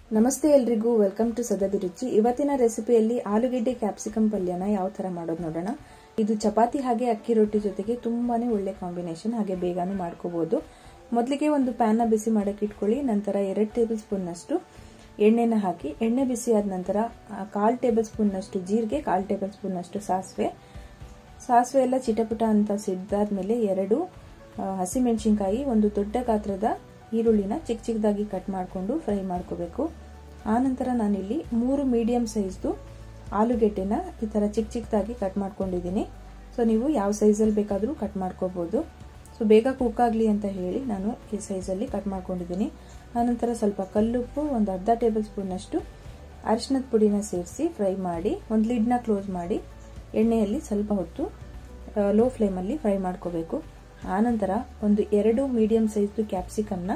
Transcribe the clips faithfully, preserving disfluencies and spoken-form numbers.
ನಮಸ್ತೆ ಎಲ್ರಿಗೂ welcome to ಸದದಿ ರುಚಿ। ಇವತ್ತಿನ ರೆಸಿಪಿಯಲ್ಲಿ ಆಲೂಗೆಡ್ಡೆ ಕ್ಯಾಪ್ಸಿಕಮ್ ಪಲ್ಯನ ಯಾವ ತರ ಮಾಡೋದು ನೋಡೋಣ। ಇದು ಚಪಾತಿ ಹಾಗೆ ಅಕ್ಕಿ ರೊಟ್ಟಿ ಜೊತೆಗೆ ತುಂಬಾನೇ ಒಳ್ಳೆ ಕಾಂಬಿನೇಷನ್, ಹಾಗೆ ಬೇಗನೂ ಮಾಡ್ಕೋಬಹುದು। ಮೊದಲಿಗೆ ಒಂದು ಪ್ಯಾನ್ ನ ಬಿಸಿ ಮಾಡಕ್ಕೆ ಇಟ್ಕೊಳ್ಳಿ। ನಂತರ ಎರಡು ಟೇಬಲ್ ಸ್ಪೂನ್ ನಷ್ಟು ಎಣ್ಣೆನ ಹಾಕಿ, ಎಣ್ಣೆ ಬಿಸಿ ಆದ ನಂತರ ಕಾಲ್ ಟೇಬಲ್ ಸ್ಪೂನ್ ನಷ್ಟು ಜೀರಿಗೆ, ಕಾಲ್ ಟೇಬಲ್ ಸ್ಪೂನ್ ನಷ್ಟು ಸಾಸಿವೆ ಸಾಸಿವೆ ಎಲ್ಲ ಚಿಟಪಟ ಅಂತ ಸಿಡ್ದಾದ್ಮೇಲೆ ಎರಡು ಹಸಿಮೆಣಸಿನಕಾಯಿ, ಒಂದು ದೊಡ್ಡ ಗಾತ್ರದ ಈರುಳ್ಳಿನ ಚಿಕ್ಕ ಚಿಕ್ಕದಾಗಿ ಕಟ್ ಮಾಡಿಕೊಂಡು ಫ್ರೈ ಮಾಡ್ಕೋಬೇಕು। ಆನಂತರ ನಾನಿಲ್ಲಿ ಮೂರು ಮೀಡಿಯಂ ಸೈಜ್ದು ಆಲೂಗೆಡ್ಡೆನ ಈ ತರ ಚಿಕ್ಕ ಚಿಕ್ಕದಾಗಿ ಕಟ್ ಮಾಡ್ಕೊಂಡಿದ್ದೀನಿ। ಸೊ ನೀವು ಯಾವ ಸೈಜಲ್ಲಿ ಬೇಕಾದರೂ ಕಟ್ ಮಾಡ್ಕೋಬಹುದು। ಸೊ ಬೇಗ ಕುಕ್ ಆಗಲಿ ಅಂತ ಹೇಳಿ ನಾನು ಈ ಸೈಜಲ್ಲಿ ಕಟ್ ಮಾಡ್ಕೊಂಡಿದ್ದೀನಿ। ಆನಂತರ ಸ್ವಲ್ಪ ಕಲ್ಲುಪ್ಪು, ಒಂದು ಅರ್ಧ ಟೇಬಲ್ ಸ್ಪೂನ್ ಅಷ್ಟು ಅರಿಶಿನದ ಪುಡಿನ ಸೇರಿಸಿ ಫ್ರೈ ಮಾಡಿ ಒಂದು ಲಿಡ್ನ ಕ್ಲೋಸ್ ಮಾಡಿ ಎಣ್ಣೆಯಲ್ಲಿ ಸ್ವಲ್ಪ ಹೊತ್ತು ಲೋ ಫ್ಲೇಮಲ್ಲಿ ಫ್ರೈ ಮಾಡ್ಕೋಬೇಕು। ಆನಂತರ ಒಂದು ಎರಡು ಮೀಡಿಯಂ ಸೈಜ್ದು ಕ್ಯಾಪ್ಸಿಕಮ್ನ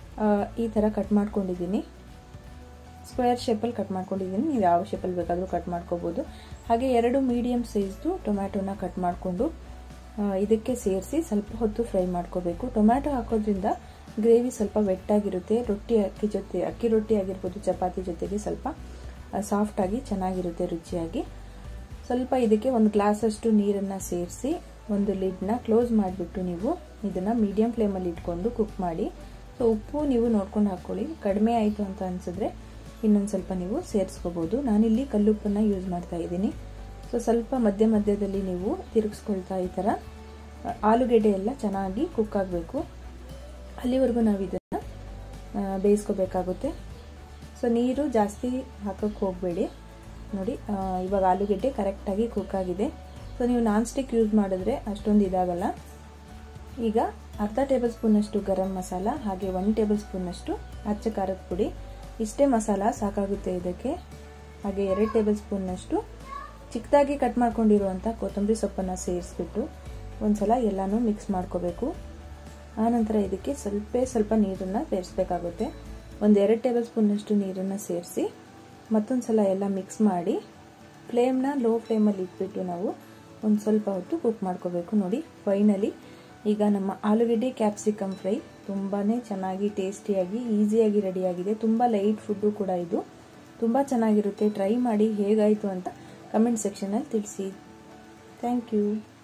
ಈ ತರ ಕಟ್ ಮಾಡ್ಕೊಂಡಿದ್ದೀನಿ, ಸ್ಕ್ವೇರ್ ಶೇಪಲ್ಲಿ ಕಟ್ ಮಾಡ್ಕೊಂಡಿದ್ದೀನಿ। ನೀವು ಯಾವ ಶೇಪಲ್ಲಿ ಬೇಕಾದರೂ ಕಟ್ ಮಾಡ್ಕೋಬಹುದು। ಹಾಗೆ ಎರಡು ಮೀಡಿಯಂ ಸೈಜ್ದು ಟೊಮ್ಯಾಟೋನ ಕಟ್ ಮಾಡಿಕೊಂಡು ಇದಕ್ಕೆ ಸೇರಿಸಿ ಸ್ವಲ್ಪ ಹೊತ್ತು ಫ್ರೈ ಮಾಡ್ಕೋಬೇಕು। ಟೊಮ್ಯಾಟೊ ಹಾಕೋದ್ರಿಂದ ಗ್ರೇವಿ ಸ್ವಲ್ಪ ವೆಟ್ಟಾಗಿರುತ್ತೆ, ರೊಟ್ಟಿ ಅಕ್ಕಿ ಜೊತೆ ಅಕ್ಕಿ ರೊಟ್ಟಿ ಆಗಿರ್ಬೋದು ಚಪಾತಿ ಜೊತೆಗೆ ಸ್ವಲ್ಪ ಸಾಫ್ಟ್ ಆಗಿ ಚೆನ್ನಾಗಿರುತ್ತೆ ರುಚಿಯಾಗಿ। ಸ್ವಲ್ಪ ಇದಕ್ಕೆ ಒಂದು ಗ್ಲಾಸ್ ಅಷ್ಟು ನೀರನ್ನ ಸೇರಿಸಿ ಒಂದು ಲಿಡ್ನ ಕ್ಲೋಸ್ ಮಾಡಿಬಿಟ್ಟು ನೀವು ಇದನ್ನ ಮೀಡಿಯಂ ಫ್ಲೇಮಲ್ಲಿ ಇಟ್ಕೊಂಡು ಕುಕ್ ಮಾಡಿ। ಸೊ ಉಪ್ಪು ನೀವು ನೋಡ್ಕೊಂಡು ಹಾಕೊಳ್ಳಿ, ಕಡಿಮೆ ಆಯಿತು ಅಂತ ಅನ್ಸಿದ್ರೆ ಇನ್ನೊಂದು ಸ್ವಲ್ಪ ನೀವು ಸೇರಿಸ್ಕೋಬಹುದು। ನಾನಿಲ್ಲಿ ಕಲ್ಲುಪ್ಪನ್ನ ಯೂಸ್ ಮಾಡ್ತಾ ಇದ್ದೀನಿ। ಸೊ ಸ್ವಲ್ಪ ಮಧ್ಯ ಮಧ್ಯದಲ್ಲಿ ನೀವು ತಿರುಗಿಸ್ಕೊಳ್ತಾ ಈ ಥರ ಆಲೂಗೆಡ್ಡೆ ಎಲ್ಲ ಚೆನ್ನಾಗಿ ಕುಕ್ ಆಗಬೇಕು, ಅಲ್ಲಿವರೆಗೂ ನಾವು ಇದನ್ನು ಬೇಯಿಸ್ಕೋಬೇಕಾಗುತ್ತೆ। ಸೊ ನೀರು ಜಾಸ್ತಿ ಹಾಕಕ್ಕೆ ಹೋಗಬೇಡಿ ನೋಡಿ, ಇವಾಗ ಆಲೂಗೆಡ್ಡೆ ಕರೆಕ್ಟಾಗಿ ಕುಕ್ ಆಗಿದೆ। ಸೊ ನೀವು ನಾನ್ ಸ್ಟಿಕ್ ಯೂಸ್ ಮಾಡಿದ್ರೆ ಅಷ್ಟೊಂದು ಇದಾಗಲ್ಲ। ಈಗ ಅರ್ಧ ಟೇಬಲ್ ಸ್ಪೂನ್ ಅಷ್ಟು ಗರಂ ಮಸಾಲ, ಹಾಗೆ ಒಂದು ಟೇಬಲ್ ಸ್ಪೂನ್ ಅಷ್ಟು ಅಚ್ಚ ಖಾರದ ಪುಡಿ, ಇಷ್ಟೇ ಮಸಾಲ ಸಾಕಾಗುತ್ತೆ ಇದಕ್ಕೆ। ಹಾಗೆ ಎರಡು ಟೇಬಲ್ ಸ್ಪೂನ್ ಅಷ್ಟು ಚಿಕ್ಕದಾಗಿ ಕಟ್ ಮಾಡ್ಕೊಂಡಿರುವಂಥ ಕೊತ್ತಂಬರಿ ಸೊಪ್ಪನ್ನು ಸೇರಿಸ್ಬಿಟ್ಟು ಒಂದ್ಸಲ ಎಲ್ಲಾನು ಮಿಕ್ಸ್ ಮಾಡ್ಕೋಬೇಕು। ಆನಂತರ ಇದಕ್ಕೆ ಸ್ವಲ್ಪ ಸ್ವಲ್ಪ ನೀರನ್ನು ಸೇರಿಸ್ಬೇಕಾಗುತ್ತೆ। ಒಂದು ಎರಡು ಟೇಬಲ್ ಸ್ಪೂನ್ ಅಷ್ಟು ನೀರನ್ನು ಸೇರಿಸಿ ಮತ್ತೊಂದು ಸಲ ಎಲ್ಲ ಮಿಕ್ಸ್ ಮಾಡಿ ಫ್ಲೇಮ್ನ ಲೋ ಫ್ಲೇಮಲ್ಲಿ ಇಟ್ಬಿಟ್ಟು ನಾವು ಒಂದು ಸ್ವಲ್ಪ ಹೊತ್ತು ಕುಕ್ ಮಾಡ್ಕೋಬೇಕು। ನೋಡಿ ಫೈನಲಿ ಈಗ ನಮ್ಮ ಆಲೂಗೆಡ್ಡೆ ಕ್ಯಾಪ್ಸಿಕಮ್ ಫ್ರೈ ತುಂಬಾ ಚೆನ್ನಾಗಿ ಟೇಸ್ಟಿಯಾಗಿ ಈಸಿಯಾಗಿ ರೆಡಿಯಾಗಿದೆ। ತುಂಬ ಲೈಟ್ ಫುಡ್ಡು ಕೂಡ ಇದು, ತುಂಬ ಚೆನ್ನಾಗಿರುತ್ತೆ। ಟ್ರೈ ಮಾಡಿ ಹೇಗಾಯಿತು ಅಂತ ಕಮೆಂಟ್ ಸೆಕ್ಷನಲ್ಲಿ ತಿಳಿಸಿ। Thank you.